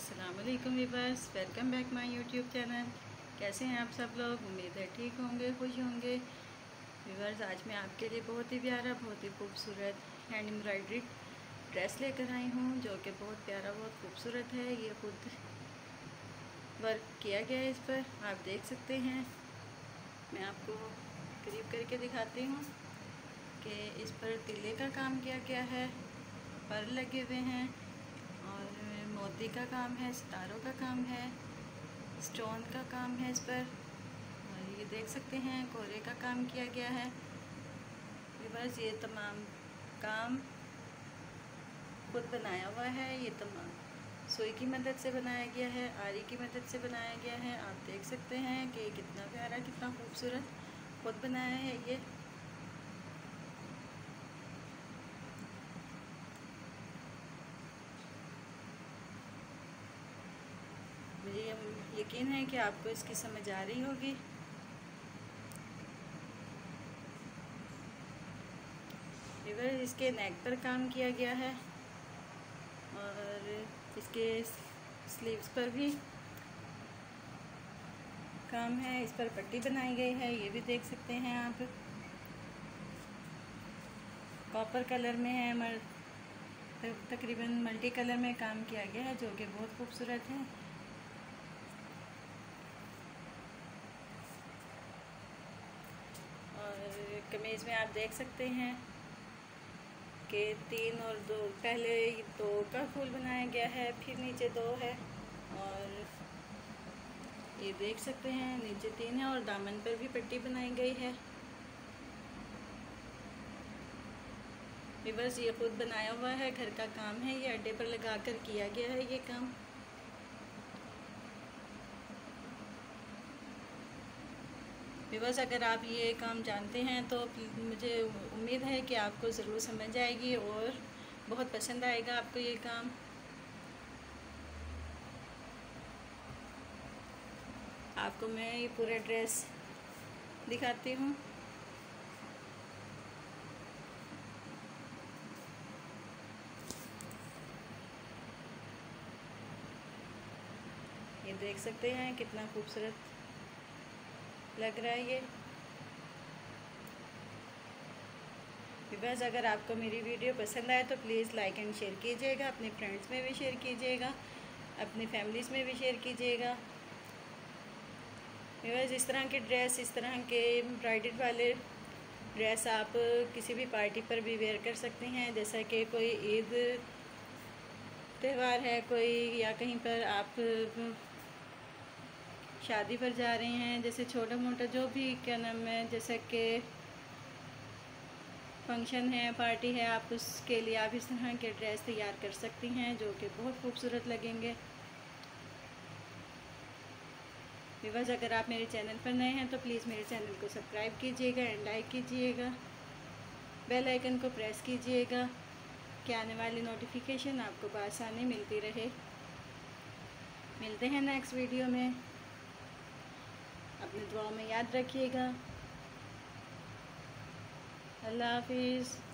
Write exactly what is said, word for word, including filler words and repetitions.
अस्सलामुअलैकुम viewers, welcome back my YouTube channel. कैसे हैं आप सब लोग? उम्मीद है ठीक होंगे, खुश होंगे। वीवर्स, आज मैं आपके लिए बहुत ही प्यारा, बहुत ही खूबसूरत हैंड एम्ब्रॉयडरी ड्रेस लेकर आई हूँ, जो कि बहुत प्यारा, बहुत खूबसूरत है। ये खुद वर्क किया गया है इस पर, आप देख सकते हैं। मैं आपको करीब करके दिखाती हूँ कि इस पर तिले का काम किया गया है, पर लगे हुए हैं और मोती का काम है, सितारों का काम है, स्टोन का काम है इस पर। और ये देख सकते हैं कोरे का काम किया गया है। ये बस ये तमाम काम खुद बनाया हुआ है। ये तमाम सुई की मदद से बनाया गया है, आरी की मदद से बनाया गया है। आप देख सकते हैं कि कितना प्यारा, कितना खूबसूरत खुद बनाया है ये। मुझे यकीन है कि आपको इसकी समझ आ रही होगी। इधर इसके नेक पर काम किया गया है और इसके स्लीव्स पर भी काम है। इस पर पट्टी बनाई गई है, ये भी देख सकते हैं आप। कॉपर कलर में है, मर तकरीबन मल्टी कलर में काम किया गया है, जो कि बहुत खूबसूरत है। और कमीज़ में आप देख सकते हैं कि तीन और दो, पहले दो का फूल बनाया गया है, फिर नीचे दो है और ये देख सकते हैं नीचे तीन है और दामन पर भी पट्टी बनाई गई है। बस ये खुद बनाया हुआ है, घर का काम है, ये अड्डे पर लगा कर किया गया है ये काम। बस अगर आप ये काम जानते हैं तो मुझे उम्मीद है कि आपको ज़रूर समझ आएगी और बहुत पसंद आएगा आपको ये काम। आपको मैं ये पूरा ड्रेस दिखाती हूँ। ये देख सकते हैं कितना खूबसूरत लग रहा है ये। बस अगर आपको मेरी वीडियो पसंद आए तो प्लीज़ लाइक एंड शेयर कीजिएगा, अपने फ्रेंड्स में भी शेयर कीजिएगा, अपनी फैमिलीज़ में भी शेयर कीजिएगा। बस इस तरह के ड्रेस, इस तरह के एम्ब्रॉयडर्ड वाले ड्रेस आप किसी भी पार्टी पर भी वेयर कर सकते हैं। जैसा कि कोई ईद त्यौहार है कोई, या कहीं पर आप शादी पर जा रहे हैं, जैसे छोटा मोटा जो भी क्या नाम है, जैसे कि फंक्शन है, पार्टी है, आप उसके लिए आप इस तरह के ड्रेस तैयार कर सकती हैं, जो कि बहुत खूबसूरत लगेंगे। व्यूअर्स, अगर आप मेरे चैनल पर नए हैं तो प्लीज़ मेरे चैनल को सब्सक्राइब कीजिएगा एंड लाइक कीजिएगा, बेल आइकन को प्रेस कीजिएगा कि आने वाली नोटिफिकेशन आपको बआसानी मिलती रहे। मिलते हैं नेक्स्ट वीडियो में, अपनी दुआओं में याद रखिएगा। अल्लाह हाफिज़।